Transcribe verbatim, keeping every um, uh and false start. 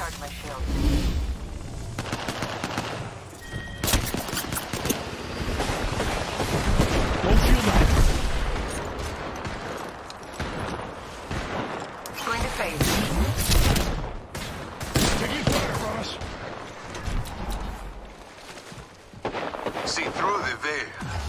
Recharge my shield. Don't shield out. Going to phase. Taking fire from us. See through the veil.